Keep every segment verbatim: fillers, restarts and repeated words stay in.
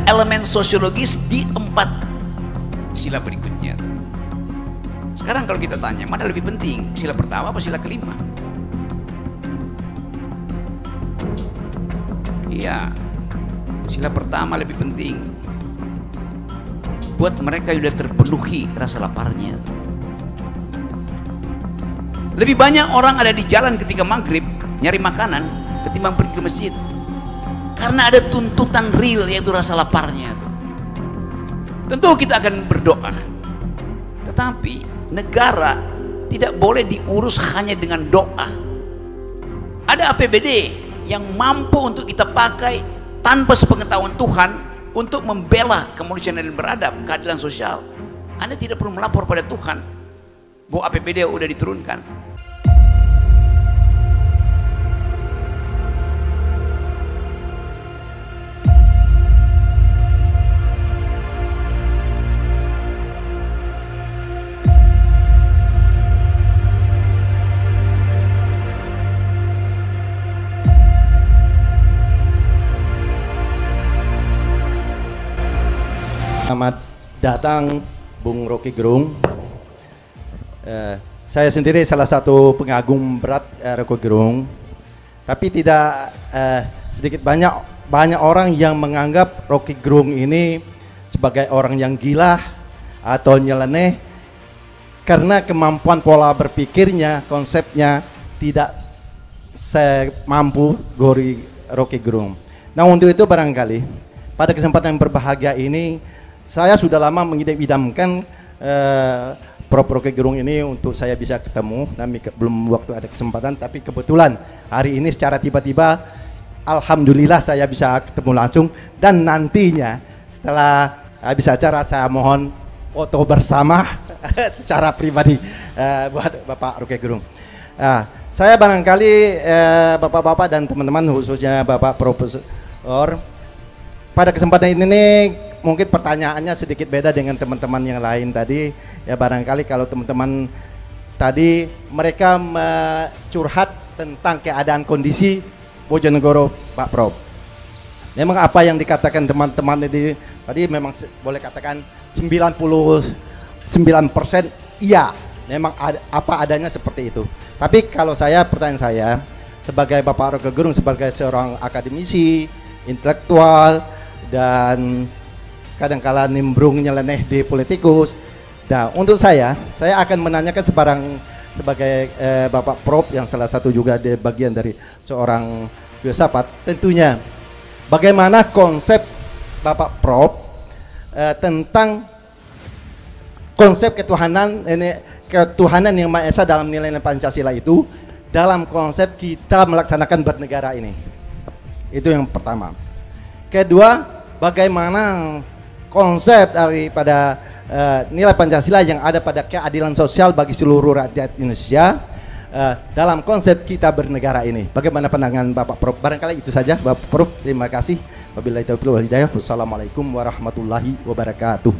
elemen sosiologis di empat sila berikutnya. Sekarang kalau kita tanya, mana lebih penting, sila pertama apa sila kelima? Iya, sila pertama lebih penting buat mereka yang sudah terpenuhi rasa laparnya. Lebih banyak orang ada di jalan ketika maghrib nyari makanan ketimbang pergi ke masjid, karena ada tuntutan real, yaitu rasa laparnya. Tentu kita akan berdoa, tetapi negara tidak boleh diurus hanya dengan doa. Ada A P B D yang mampu untuk kita pakai tanpa sepengetahuan Tuhan untuk membela kemanusiaan dan beradab, keadilan sosial. Anda tidak perlu melapor pada Tuhan bahwa A P B D sudah diturunkan. Selamat datang Bung Rocky Gerung. Eh, saya sendiri salah satu pengagum berat eh, Rocky Gerung, tapi tidak eh, sedikit banyak banyak orang yang menganggap Rocky Gerung ini sebagai orang yang gila atau nyeleneh karena kemampuan pola berpikirnya, konsepnya tidak semampu Gori Rocky Gerung. Nah, untuk itu barangkali pada kesempatan yang berbahagia ini saya sudah lama mengidam-idamkan uh, Prof Rocky Gerung ini untuk saya bisa ketemu, tapi ke, belum waktu ada kesempatan, tapi kebetulan hari ini secara tiba-tiba alhamdulillah saya bisa ketemu langsung, dan nantinya setelah habis acara saya mohon foto bersama secara pribadi uh, buat Bapak Rocky Gerung. Uh, saya barangkali uh, Bapak-bapak dan teman-teman, khususnya Bapak Profesor, pada kesempatan ini mungkin pertanyaannya sedikit beda dengan teman-teman yang lain tadi. Ya, barangkali kalau teman-teman tadi mereka curhat tentang keadaan kondisi Bojonegoro, Pak Prof. Memang apa yang dikatakan teman-teman tadi, tadi memang boleh katakan sembilan puluh sembilan persen iya, memang ada, apa adanya seperti itu. Tapi kalau saya, pertanyaan saya sebagai Bapak Rocky Gerung, sebagai seorang akademisi, intelektual, dan kadang-kala nimbrung nyeleneh di politikus. Nah, untuk saya, saya akan menanyakan sebarang sebagai eh, Bapak Prof yang salah satu juga di bagian dari seorang filsafat, tentunya bagaimana konsep Bapak Prof eh, tentang konsep ketuhanan ini, ketuhanan yang Maha Esa dalam nilai-nilai Pancasila itu dalam konsep kita melaksanakan bernegara ini. Itu yang pertama. Kedua, bagaimana konsep daripada uh, nilai Pancasila yang ada pada keadilan sosial bagi seluruh rakyat Indonesia uh, dalam konsep kita bernegara ini. Bagaimana pandangan Bapak Prof? Barangkali itu saja Bapak Prof. Terima kasih. Wabillahi taufiq wal hidayah. Wassalamualaikum warahmatullahi wabarakatuh.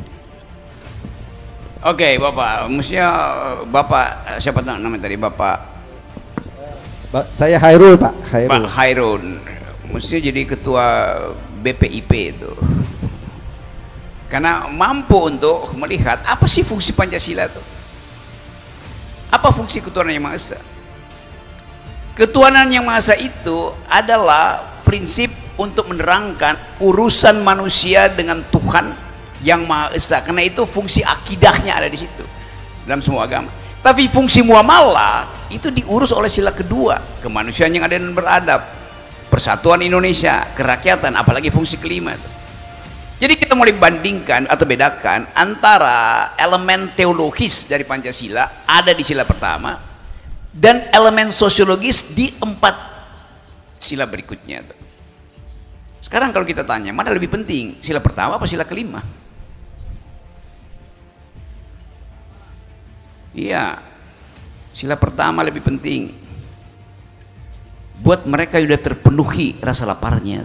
Oke, Bapak, mestinya Bapak siapa namanya tadi, Bapak? Ba saya Hairul, Pak. Hairul. Pak Hairul. Mestinya jadi ketua B P I P itu. Karena mampu untuk melihat apa sih fungsi Pancasila itu, apa fungsi ketuhanan yang Maha Esa. Ketuhanan yang Maha Esa itu adalah prinsip untuk menerangkan urusan manusia dengan Tuhan yang Maha Esa. Karena itu fungsi akidahnya ada di situ dalam semua agama. Tapi fungsi muamalah itu diurus oleh sila kedua, kemanusiaan yang adil dan beradab, persatuan Indonesia, kerakyatan, apalagi fungsi kelima itu. Jadi kita mulai bandingkan atau bedakan antara elemen teologis dari Pancasila ada di sila pertama dan elemen sosiologis di empat sila berikutnya. Sekarang kalau kita tanya, mana lebih penting, sila pertama apa sila kelima? Iya, sila pertama lebih penting buat mereka yang sudah terpenuhi rasa laparnya.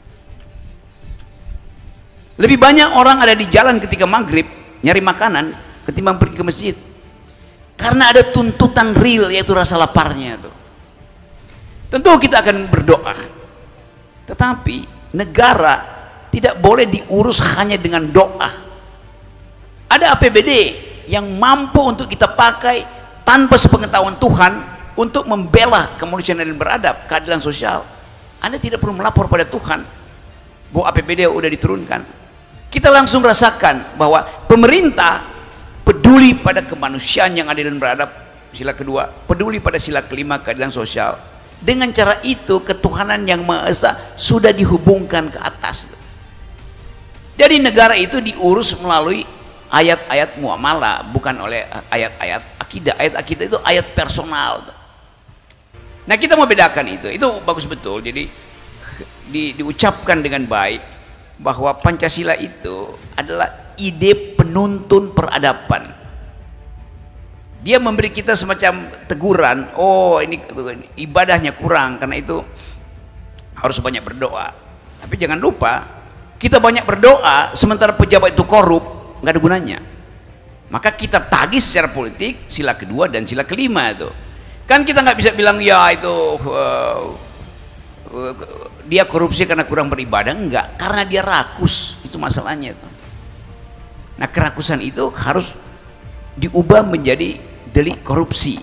Lebih banyak orang ada di jalan ketika maghrib nyari makanan ketimbang pergi ke masjid, karena ada tuntutan real, yaitu rasa laparnya tuh. Tentu kita akan berdoa, tetapi negara tidak boleh diurus hanya dengan doa. Ada A P B D yang mampu untuk kita pakai tanpa sepengetahuan Tuhan untuk membela kemanusiaan dan beradab, keadilan sosial. Anda tidak perlu melapor pada Tuhan bahwa A P B D sudah diturunkan. Kita langsung rasakan bahwa pemerintah peduli pada kemanusiaan yang adil dan beradab, sila kedua, peduli pada sila kelima, keadilan sosial. Dengan cara itu ketuhanan yang Maha Esa sudah dihubungkan ke atas. Jadi negara itu diurus melalui ayat-ayat muamalah, bukan oleh ayat-ayat akidah. Ayat akidah itu ayat personal. Nah, kita mau bedakan itu. Itu bagus betul. Jadi di, diucapkan dengan baik bahwa Pancasila itu adalah ide penuntun peradaban. Dia memberi kita semacam teguran, oh ini ibadahnya kurang, karena itu harus banyak berdoa. Tapi jangan lupa, kita banyak berdoa sementara pejabat itu korup, nggak ada gunanya. Maka kita tagih secara politik sila kedua dan sila kelima itu. Kan kita nggak bisa bilang ya itu uh, uh, dia korupsi karena kurang beribadah, enggak, karena dia rakus, itu masalahnya itu. Nah, kerakusan itu harus diubah menjadi delik korupsi.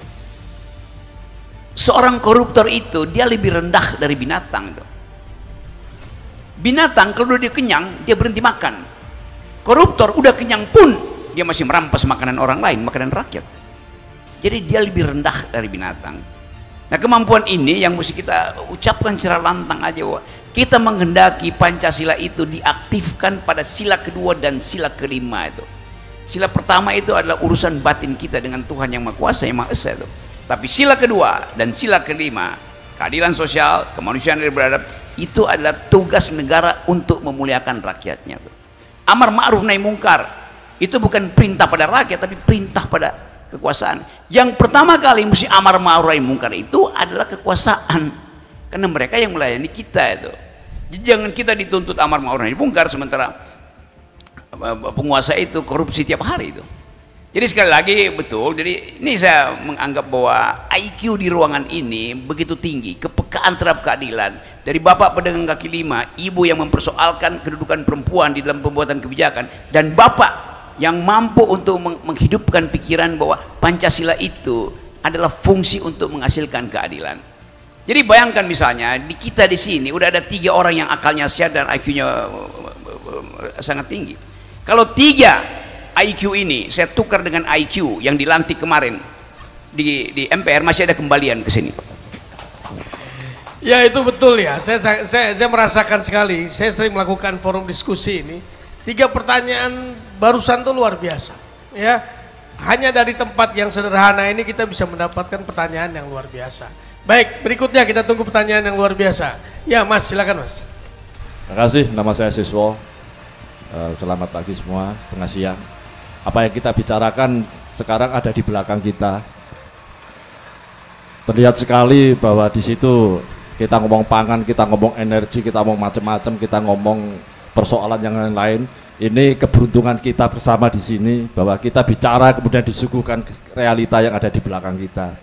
Seorang koruptor itu dia lebih rendah dari binatang itu. Binatang kalau dia kenyang dia berhenti makan. Koruptor udah kenyang pun dia masih merampas makanan orang lain, makanan rakyat. Jadi dia lebih rendah dari binatang. Nah, kemampuan ini yang mesti kita ucapkan secara lantang aja, bahwa kita menghendaki Pancasila itu diaktifkan pada sila kedua dan sila kelima itu. Sila pertama itu adalah urusan batin kita dengan Tuhan yang Maha Kuasa, yang Maha Esa itu. Tapi sila kedua dan sila kelima, keadilan sosial, kemanusiaan dan beradab, itu adalah tugas negara untuk memuliakan rakyatnya. Amar ma'ruf nahi mungkar itu bukan perintah pada rakyat, tapi perintah pada kekuasaan. Yang pertama kali mesti amar ma'ruf nahi mungkar itu adalah kekuasaan, karena mereka yang melayani kita itu. Jadi jangan kita dituntut amar ma'ruf nahi mungkar sementara penguasa itu korupsi tiap hari itu. Jadi sekali lagi betul, jadi ini saya menganggap bahwa I Q di ruangan ini begitu tinggi, kepekaan terhadap keadilan dari bapak pedagang kaki lima, ibu yang mempersoalkan kedudukan perempuan di dalam pembuatan kebijakan, dan bapak yang mampu untuk menghidupkan pikiran bahwa Pancasila itu adalah fungsi untuk menghasilkan keadilan. Jadi bayangkan misalnya di kita di sini udah ada tiga orang yang akalnya sehat dan I Q-nya sangat tinggi. Kalau tiga I Q ini saya tukar dengan I Q yang dilantik kemarin di, di M P R, masih ada kembalian ke sini. Ya, itu betul ya. Saya, saya, saya merasakan sekali. Saya sering melakukan forum diskusi ini. Tiga pertanyaan barusan itu luar biasa. Ya, hanya dari tempat yang sederhana ini kita bisa mendapatkan pertanyaan yang luar biasa. Baik, berikutnya kita tunggu pertanyaan yang luar biasa. Ya, Mas, silakan Mas. Terima kasih. Nama saya Siswo. Selamat pagi semua, setengah siang. Apa yang kita bicarakan sekarang ada di belakang kita. Terlihat sekali bahwa di situ kita ngomong pangan, kita ngomong energi, kita ngomong macam-macam, kita ngomong persoalan yang lain-lain. Ini keberuntungan kita bersama di sini bahwa kita bicara kemudian disuguhkan realita yang ada di belakang kita.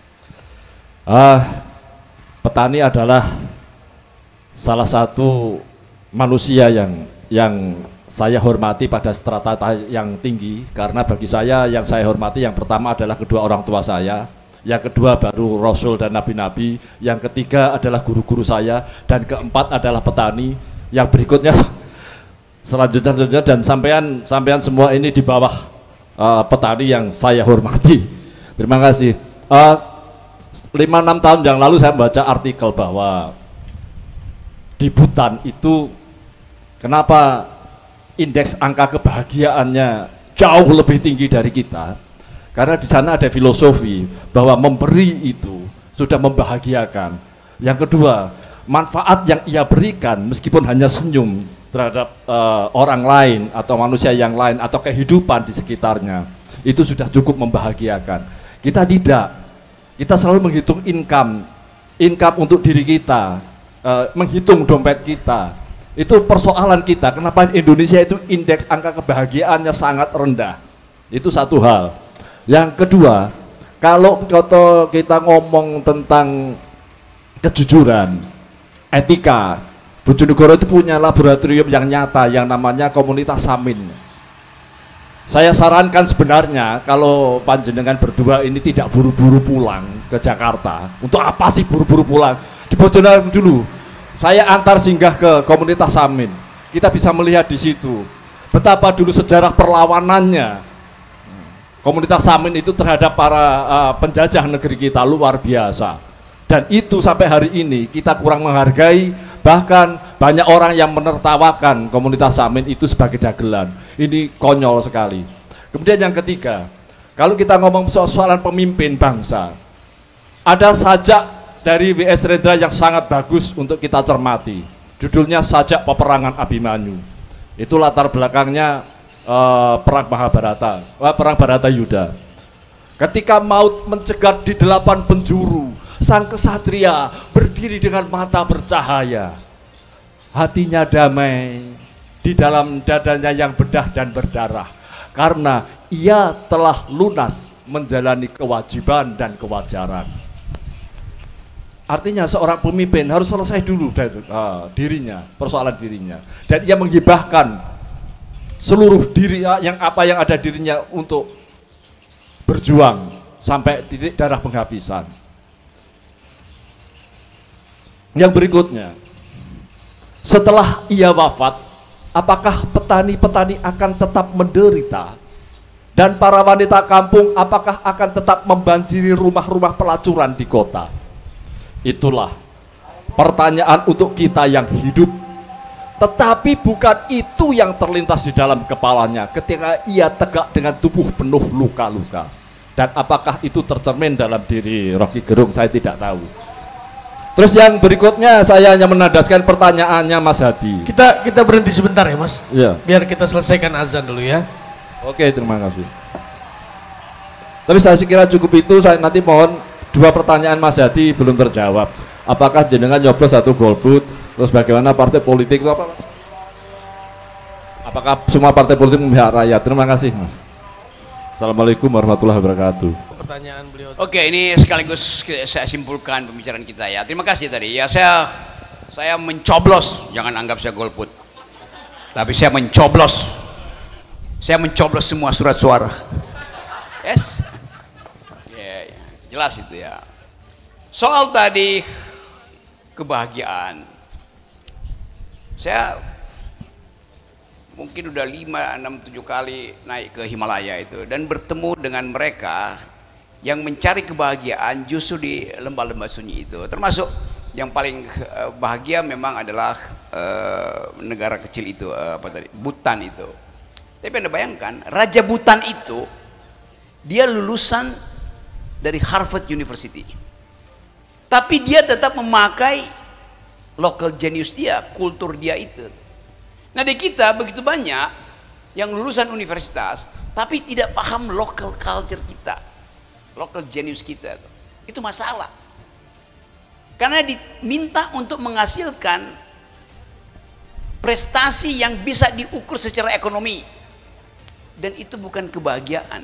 Ah, petani adalah salah satu manusia yang yang saya hormati pada strata yang tinggi, karena bagi saya yang saya hormati yang pertama adalah kedua orang tua saya, yang kedua baru Rasul dan Nabi-Nabi, yang ketiga adalah guru-guru saya, dan keempat adalah petani, yang berikutnya selanjutnya, dan sampean sampean semua ini di bawah uh, petani yang saya hormati. Terima kasih. lima enam tahun yang lalu saya membaca artikel bahwa di Bhutan itu kenapa indeks angka kebahagiaannya jauh lebih tinggi dari kita, karena di sana ada filosofi bahwa memberi itu sudah membahagiakan. Yang kedua, manfaat yang ia berikan meskipun hanya senyum terhadap uh, orang lain atau manusia yang lain atau kehidupan di sekitarnya, itu sudah cukup membahagiakan. Kita tidak, kita selalu menghitung income, income untuk diri kita, uh, menghitung dompet kita. Itu persoalan kita, kenapa Indonesia itu indeks angka kebahagiaannya sangat rendah. Itu satu hal. Yang kedua, kalau kita ngomong tentang kejujuran, etika, Bojonegoro itu punya laboratorium yang nyata yang namanya komunitas Samin. Saya sarankan sebenarnya kalau panjenengan berdua ini tidak buru-buru pulang ke Jakarta. Untuk apa sih buru-buru pulang? Di Bojonegoro dulu. Saya antar singgah ke komunitas Samin. Kita bisa melihat di situ betapa dulu sejarah perlawanannya komunitas Samin itu terhadap para uh, penjajah negeri kita luar biasa. Dan itu sampai hari ini kita kurang menghargai, bahkan banyak orang yang menertawakan komunitas Samin itu sebagai dagelan. Ini konyol sekali. Kemudian yang ketiga, kalau kita ngomong soal-soalan pemimpin bangsa, ada sajak dari W S Rendra yang sangat bagus untuk kita cermati. Judulnya Sajak Peperangan Abimanyu. Itu latar belakangnya uh, perang Mahabharata, uh, perang Baratayuda. Ketika maut mencegat di delapan penjuru, sang kesatria berdiri dengan mata bercahaya, hatinya damai, di dalam dadanya yang bedah dan berdarah, karena ia telah lunas menjalani kewajiban dan kewajaran. Artinya seorang pemimpin harus selesai dulu dari uh, dirinya, persoalan dirinya, dan ia menghibahkan seluruh diri yang apa yang ada dirinya untuk berjuang sampai titik darah penghabisan. Yang berikutnya, setelah ia wafat, apakah petani-petani akan tetap menderita? Dan para wanita kampung apakah akan tetap membanjiri rumah-rumah pelacuran di kota? Itulah pertanyaan untuk kita yang hidup. Tetapi bukan itu yang terlintas di dalam kepalanya ketika ia tegak dengan tubuh penuh luka-luka. Dan apakah itu tercermin dalam diri Rocky Gerung, saya tidak tahu. Terus yang berikutnya saya hanya menandaskan pertanyaannya Mas Hadi. Kita kita berhenti sebentar ya Mas. Iya. Biar kita selesaikan azan dulu ya. Oke, terima kasih. Tapi saya kira cukup itu. Saya nanti mohon dua pertanyaan Mas Hadi belum terjawab. Apakah jenengan nyoblos satu golput? Terus bagaimana partai politik itu apa? Apakah semua partai politik memihak rakyat? Terima kasih Mas. Assalamualaikum warahmatullahi wabarakatuh. Pertanyaan beliau. Oke, ini sekaligus saya simpulkan pembicaraan kita ya. Terima kasih tadi. Ya saya saya mencoblos, jangan anggap saya golput. Tapi saya mencoblos. Saya mencoblos semua surat suara. Yes. Ya, ya. Jelas itu ya. Soal tadi kebahagiaan. Saya mungkin udah lima, enam, tujuh kali naik ke Himalaya itu dan bertemu dengan mereka yang mencari kebahagiaan justru di lembah-lembah sunyi itu. Termasuk yang paling bahagia memang adalah uh, negara kecil itu, uh, apa tadi, Bhutan itu. Tapi Anda bayangkan, Raja Bhutan itu dia lulusan dari Harvard University. Tapi dia tetap memakai local genius dia, kultur dia itu. Nah di kita begitu banyak yang lulusan universitas tapi tidak paham local culture kita, local genius kita. Itu masalah. Karena diminta untuk menghasilkan prestasi yang bisa diukur secara ekonomi. Dan itu bukan kebahagiaan.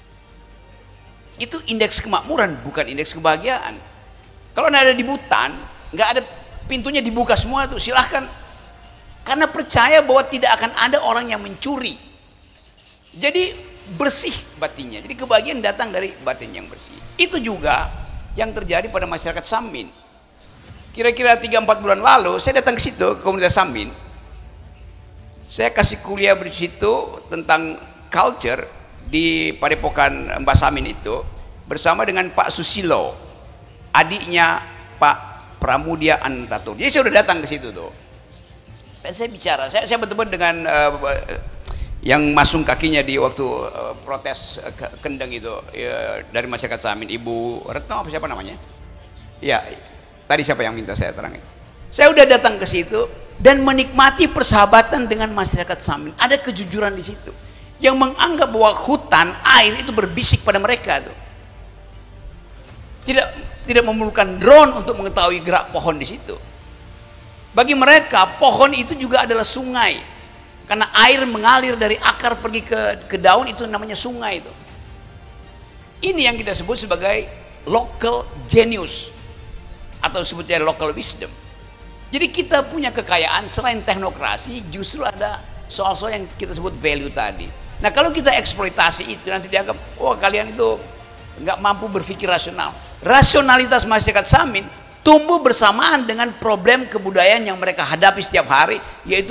Itu indeks kemakmuran, bukan indeks kebahagiaan. Kalau Anda ada di Bhutan, nggak ada pintunya dibuka semua tuh, silahkan. Karena percaya bahwa tidak akan ada orang yang mencuri. Jadi bersih batinnya. Jadi kebahagiaan datang dari batin yang bersih. Itu juga yang terjadi pada masyarakat Samin. Kira-kira tiga empat bulan lalu saya datang ke situ, ke komunitas Samin. Saya kasih kuliah di situ tentang culture di Padepokan Mbah Samin itu bersama dengan Pak Susilo, adiknya Pak Pramudia Antatur. Jadi saya sudah datang ke situ tuh. Dan saya bicara, saya, saya bertemu dengan uh, yang masung kakinya di waktu uh, protes uh, kendeng itu uh, dari masyarakat Samin, Ibu Retno apa siapa namanya? Ya, tadi siapa yang minta saya terangin? Saya udah datang ke situ dan menikmati persahabatan dengan masyarakat Samin. Ada kejujuran di situ yang menganggap bahwa hutan, air itu berbisik pada mereka tuh. Tidak tidak memerlukan drone untuk mengetahui gerak pohon di situ. Bagi mereka pohon itu juga adalah sungai, karena air mengalir dari akar pergi ke ke daun, itu namanya sungai itu. Ini yang kita sebut sebagai local genius atau sebutnya local wisdom. Jadi kita punya kekayaan selain teknokrasi, justru ada soal-soal yang kita sebut value tadi. Nah kalau kita eksploitasi itu nanti dianggap, oh kalian itu nggak mampu berpikir rasional. Rasionalitas masyarakat Samin tumbuh bersamaan dengan problem kebudayaan yang mereka hadapi setiap hari, yaitu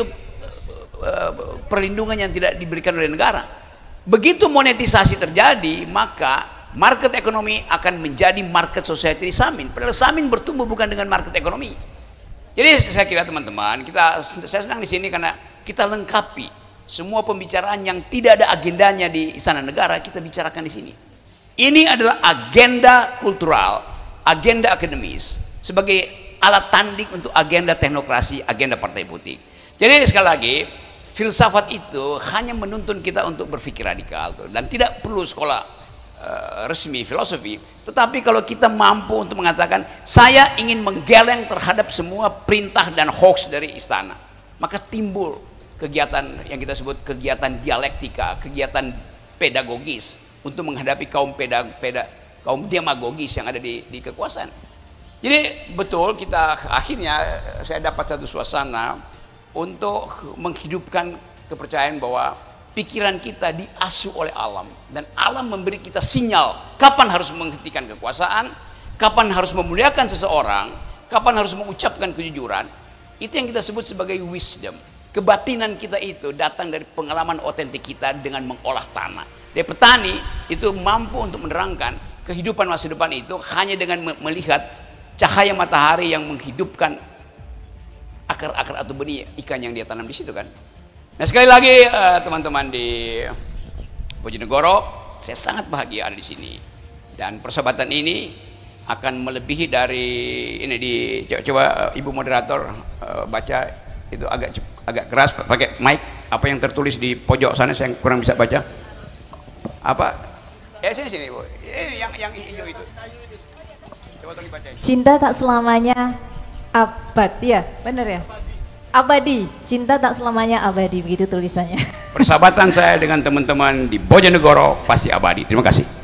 uh, perlindungan yang tidak diberikan oleh negara. Begitu monetisasi terjadi, maka market ekonomi akan menjadi market society di Samin. Padahal Samin bertumbuh bukan dengan market ekonomi. Jadi saya kira teman-teman, kita saya senang di sini karena kita lengkapi semua pembicaraan yang tidak ada agendanya di Istana Negara, kita bicarakan di sini. Ini adalah agenda kultural, agenda akademis sebagai alat tanding untuk agenda teknokrasi, agenda partai politik. Jadi sekali lagi, filsafat itu hanya menuntun kita untuk berpikir radikal tuh, dan tidak perlu sekolah Uh, resmi filosofi, tetapi kalau kita mampu untuk mengatakan saya ingin menggeleng terhadap semua perintah dan hoax dari istana, maka timbul kegiatan yang kita sebut kegiatan dialektika, kegiatan pedagogis untuk menghadapi kaum peda, peda, kaum demagogis yang ada di, di kekuasaan. Jadi betul kita akhirnya saya dapat satu suasana untuk menghidupkan kepercayaan bahwa pikiran kita diasuh oleh alam, dan alam memberi kita sinyal kapan harus menghentikan kekuasaan, kapan harus memuliakan seseorang, kapan harus mengucapkan kejujuran. Itu yang kita sebut sebagai wisdom. Kebatinan kita itu datang dari pengalaman otentik kita dengan mengolah tanah. Dari petani itu mampu untuk menerangkan kehidupan masa depan itu hanya dengan melihat cahaya matahari yang menghidupkan akar-akar atau benih ikan yang dia tanam di situ kan. Nah sekali lagi teman-teman uh, di Bojonegoro, saya sangat bahagia ada di sini, dan persahabatan ini akan melebihi dari ini. Di coba, coba uh, ibu moderator uh, baca itu agak agak keras pakai mic apa yang tertulis di pojok sana, saya kurang bisa baca. Apa? Ya sini sini bu, ini yang yang hijau itu. Coba tolong baca. Cinta tak selamanya abad, ya benar ya? Abadi, cinta tak selamanya abadi, begitu tulisannya. Persahabatan saya dengan teman-teman di Bojonegoro pasti abadi. Terima kasih.